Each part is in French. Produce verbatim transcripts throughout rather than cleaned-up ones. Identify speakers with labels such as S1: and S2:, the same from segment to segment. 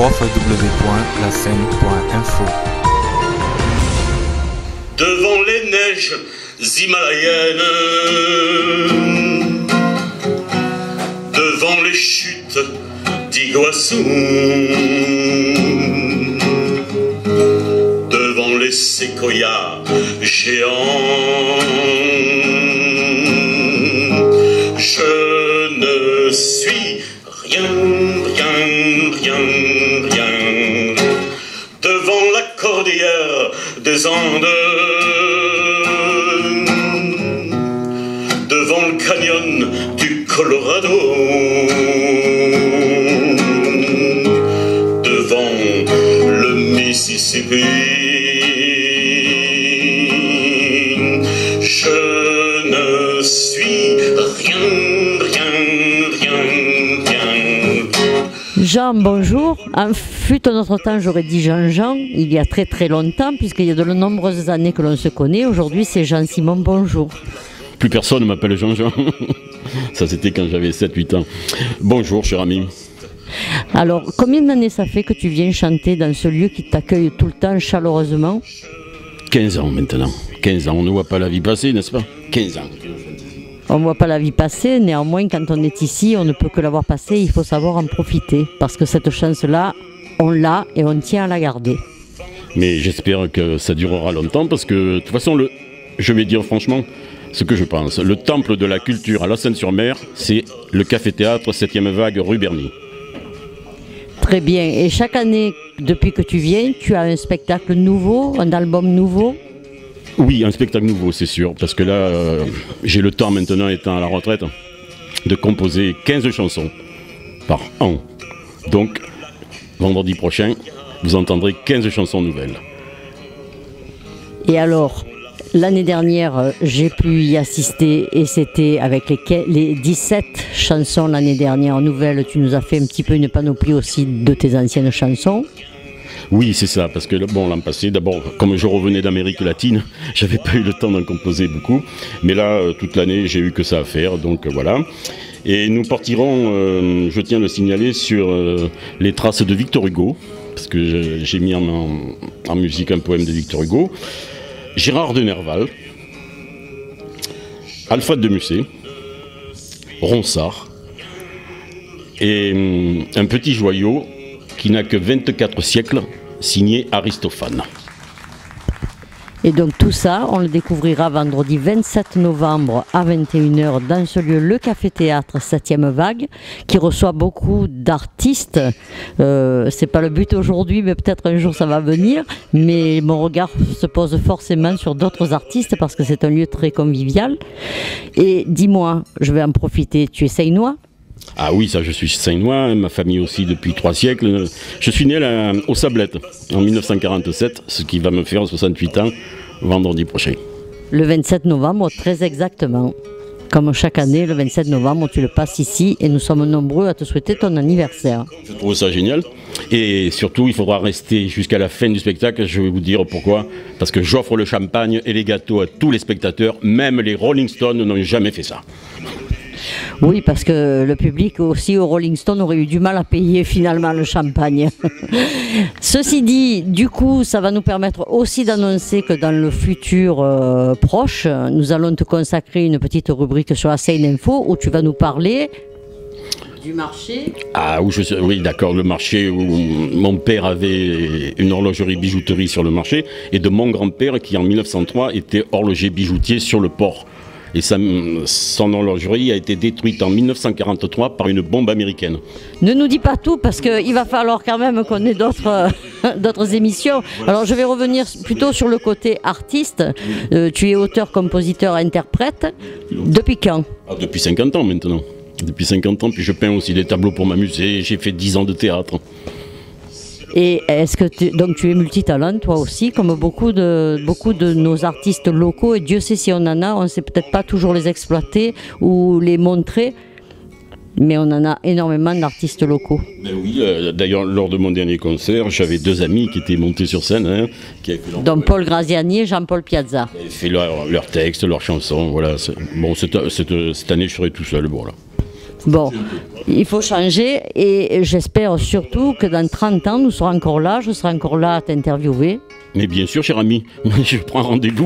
S1: w w w point la seine point info.
S2: Devant les neiges himalayennes, devant les chutes d'Iguassou, devant les séquoias géants, je ne suis rien, rien, rien, rien. Devant la cordillère des Andes, devant le canyon du Colorado, devant le Mississippi, je ne suis rien, rien, rien, rien.
S3: Jean, bonjour. En fut un autre temps, j'aurais dit Jean-Jean, il y a très très longtemps, puisqu'il y a de nombreuses années que l'on se connaît. Aujourd'hui, c'est Jean-Simon, bonjour.
S4: Plus personne ne m'appelle Jean-Jean. Ça, c'était quand j'avais sept huit ans. Bonjour, cher ami.
S3: Alors, combien d'années ça fait que tu viens chanter dans ce lieu qui t'accueille tout le temps chaleureusement?
S4: quinze ans maintenant. quinze ans, on ne voit pas la vie passer, n'est-ce pas? quinze ans.
S3: On ne voit pas la vie passer, néanmoins, quand on est ici, on ne peut que la voir passer, il faut savoir en profiter. Parce que cette chance-là, on l'a et on tient à la garder.
S4: Mais j'espère que ça durera longtemps, parce que de toute façon, le, je vais dire franchement ce que je pense. Le temple de la culture à La Seine-sur-Mer, c'est le Café-Théâtre septième Vague rue Berny.
S3: Très bien. Et chaque année, depuis que tu viens, tu as un spectacle nouveau, un album nouveau?
S4: Oui, un spectacle nouveau, c'est sûr, parce que là, euh, j'ai le temps maintenant, étant à la retraite, de composer quinze chansons par an. Donc, vendredi prochain, vous entendrez quinze chansons nouvelles.
S3: Et alors, l'année dernière, j'ai pu y assister et c'était avec les, les dix-sept chansons l'année dernière nouvelles. Tu nous as fait un petit peu une panoplie aussi de tes anciennes chansons.
S4: Oui, c'est ça, parce que bon, l'an passé, d'abord, comme je revenais d'Amérique latine, j'avais pas eu le temps d'en composer beaucoup. Mais là, euh, toute l'année, j'ai eu que ça à faire, donc euh, voilà. Et nous partirons, euh, je tiens à le signaler, sur euh, les traces de Victor Hugo, parce que j'ai mis en, en, en musique un poème de Victor Hugo. Gérard de Nerval, Alphonse de Musset, Ronsard, et hum, un petit joyau qui n'a que vingt-quatre siècles, signé Aristophane.
S3: Et donc tout ça, on le découvrira vendredi vingt-sept novembre à vingt et une heures dans ce lieu, le Café-Théâtre septième Vague, qui reçoit beaucoup d'artistes. Euh, c'est pas le but aujourd'hui, mais peut-être un jour ça va venir. Mais mon regard se pose forcément sur d'autres artistes parce que c'est un lieu très convivial. Et dis-moi, je vais en profiter, tu es seinois ?
S4: Ah oui, ça, je suis seinois, ma famille aussi depuis trois siècles. Je suis né là, aux Sablettes en mille neuf cent quarante-sept, ce qui va me faire soixante-huit ans vendredi prochain.
S3: Le vingt-sept novembre, très exactement. Comme chaque année, le vingt-sept novembre, tu le passes ici et nous sommes nombreux à te souhaiter ton anniversaire.
S4: Je trouve ça génial. Et surtout, il faudra rester jusqu'à la fin du spectacle. Je vais vous dire pourquoi. Parce que j'offre le champagne et les gâteaux à tous les spectateurs. Même les Rolling Stones n'ont jamais fait ça.
S3: Oui, parce que le public aussi au Rolling Stone aurait eu du mal à payer finalement le champagne. Ceci dit, du coup, ça va nous permettre aussi d'annoncer que dans le futur euh, proche, nous allons te consacrer une petite rubrique sur la Seine Info où tu vas nous parler du marché.
S4: Ah, où je, oui, d'accord, le marché où mon père avait une horlogerie bijouterie sur le marché et de mon grand-père qui en mille neuf cent trois était horloger bijoutier sur le port. Et sa, son horlogerie a été détruite en mille neuf cent quarante-trois par une bombe américaine.
S3: Ne nous dis pas tout parce qu'il va falloir quand même qu'on ait d'autres d'autres émissions. Alors je vais revenir plutôt sur le côté artiste. Euh, tu es auteur, compositeur, interprète. Depuis quand?
S4: Ah, depuis cinquante ans maintenant. Depuis cinquante ans, puis je peins aussi des tableaux pour m'amuser. J'ai fait dix ans de théâtre.
S3: Et est-ce que tu, donc tu es multitalent toi aussi, comme beaucoup de, beaucoup de nos artistes locaux, et Dieu sait si on en a, on ne sait peut-être pas toujours les exploiter ou les montrer, mais on en a énormément d'artistes locaux.
S4: Ben oui, euh, d'ailleurs lors de mon dernier concert, j'avais deux amis qui étaient montés sur scène. Hein, qui avaient fait leur...
S3: Donc Paul Graziani et Jean-Paul Piazza.
S4: Ils avaient fait leurs leur textes, leurs chansons, voilà. Bon, cette, cette, cette année je serai tout seul, bon là.
S3: Bon, il faut changer et j'espère surtout que dans trente ans, nous serons encore là, je serai encore là à t'interviewer.
S4: Mais bien sûr, cher ami, je prends rendez-vous.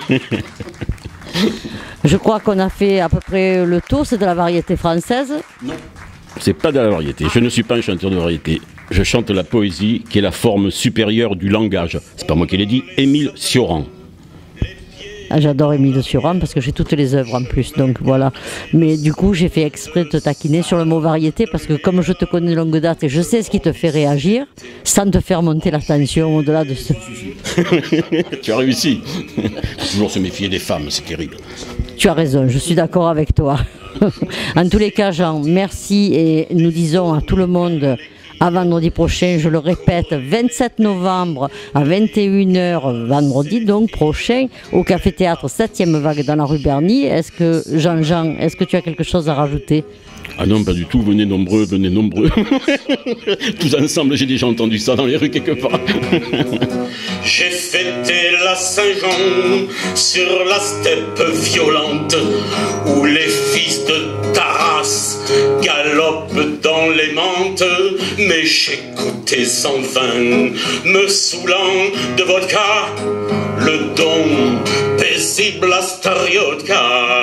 S3: Je crois qu'on a fait à peu près le tour, c'est de la variété française.
S4: Non, c'est pas de la variété, je ne suis pas un chanteur de variété. Je chante la poésie qui est la forme supérieure du langage. C'est pas moi qui l'ai dit, Émile Cioran.
S3: Ah, j'adore Émile Cioran parce que j'ai toutes les œuvres en plus, donc voilà. Mais du coup, j'ai fait exprès de te taquiner sur le mot variété parce que comme je te connais de longue date et je sais ce qui te fait réagir, sans te faire monter la tension au-delà de ce...
S4: Tu as réussi. Faut toujours se méfier des femmes, c'est terrible.
S3: Tu as raison, je suis d'accord avec toi. En tous les cas, Jean, merci et nous disons à tout le monde... À vendredi prochain, je le répète, vingt-sept novembre à vingt et une heures, vendredi donc prochain, au Café Théâtre septième Vague dans la rue Berny. Est-ce que, Jean-Jean, est-ce que tu as quelque chose à rajouter ?
S4: Ah non, pas du tout, venez nombreux, venez nombreux. Tous ensemble, j'ai déjà entendu ça dans les rues quelque part.
S2: J'ai fêté la Saint-Jean sur la steppe violente où les fils de Taras galopent dans les mantes. Mais j'écoutais en vain, me saoulant de vodka, le don paisible Astariotka.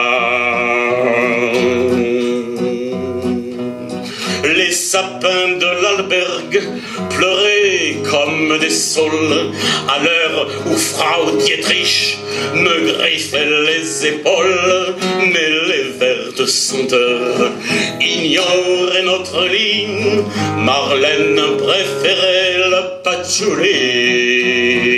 S2: Les sapins de l'Albergue pleuraient comme des saules à l'heure où Frau Dietrich me griffait les épaules. Mais les vertes senteurs ignoraient notre ligne. Marlène préférait le patchouli.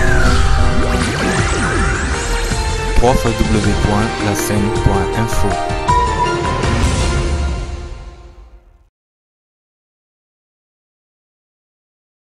S1: w w w point la scène point info